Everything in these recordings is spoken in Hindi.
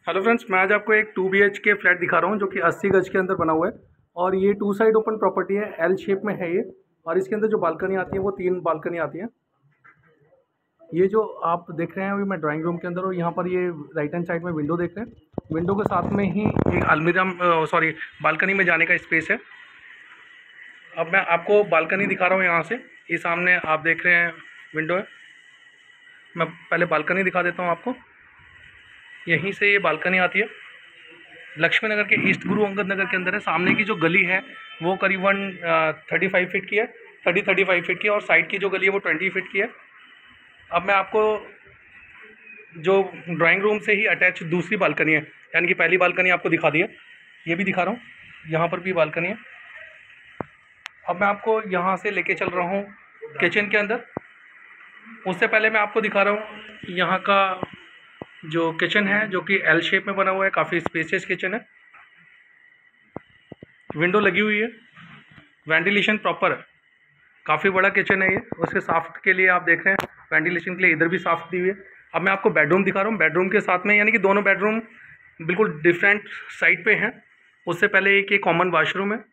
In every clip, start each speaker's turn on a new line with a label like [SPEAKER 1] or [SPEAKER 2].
[SPEAKER 1] हेलो फ्रेंड्स, मैं आज आपको एक 2 BHK फ्लैट दिखा रहा हूँ जो कि 80 गज के अंदर बना हुआ है। और ये 2 साइड ओपन प्रॉपर्टी है, एल शेप में है ये। और इसके अंदर जो बालकनी आती है वो 3 बालकनी आती है। ये जो आप देख रहे हैं अभी मैं ड्राइंग रूम के अंदर हूँ। यहाँ पर ये राइट हैंड साइड में विंडो देख रहे हैं। विंडो के साथ में ही एक अलमीरा बालकनी में जाने का स्पेस है। अब मैं आपको बालकनी दिखा रहा हूँ यहाँ से। ये सामने आप देख रहे हैं विंडो है। मैं पहले बालकनी दिखा देता हूँ आपको। यहीं से ये बालकनी आती है, लक्ष्मी नगर के ईस्ट गुरु अंगद नगर के अंदर है। सामने की जो गली है वो करीबन 35 फीट की है, 35 फीट की है। और साइड की जो गली है वो 20 फीट की है। अब मैं आपको जो ड्राइंग रूम से ही अटैच दूसरी बालकनी है, यानी कि पहली बालकनी आपको दिखा दी है, ये भी दिखा रहा हूँ। यहाँ पर भी बालकनी है। अब मैं आपको यहाँ से लेके चल रहा हूँ किचन के अंदर। उससे पहले मैं आपको दिखा रहा हूँ यहाँ का जो किचन है, जो कि एल शेप में बना हुआ है। काफ़ी स्पेशियस किचन है, विंडो लगी हुई है, वेंटिलेशन प्रॉपर है। काफ़ी बड़ा किचन है ये। उसके साफ्ट के लिए आप देख रहे हैं, वेंटिलेशन के लिए इधर भी साफ्ट दी हुई है। अब मैं आपको बेडरूम दिखा रहा हूँ। बेडरूम के साथ में, यानी कि दोनों बेडरूम बिल्कुल डिफरेंट साइड पे हैं। उससे पहले एक ये कॉमन वाशरूम है।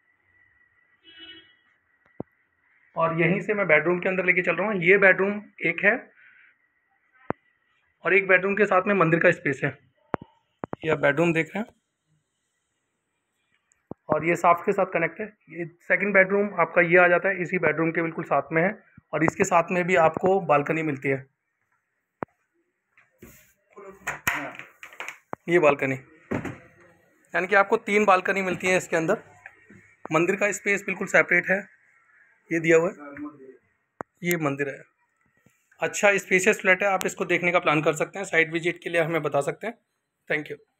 [SPEAKER 1] और यहीं से मैं बेडरूम के अंदर लेके चल रहा हूँ। ये बेडरूम एक है और एक बेडरूम के साथ में मंदिर का स्पेस है। ये आप बेडरूम देख रहे हैं और ये साफ के साथ कनेक्ट है। ये सेकंड बेडरूम आपका ये आ जाता है, इसी बेडरूम के बिल्कुल साथ में है। और इसके साथ में भी आपको बालकनी मिलती है। ये बालकनी, यानी कि आपको 3 बालकनी मिलती है इसके अंदर। मंदिर का स्पेस बिल्कुल सेपरेट है, ये दिया हुआ है। ये मंदिर है। अच्छा स्पेशियस फ्लैट है। आप इसको देखने का प्लान कर सकते हैं, साइट विजिट के लिए हमें बता सकते हैं। Thank you.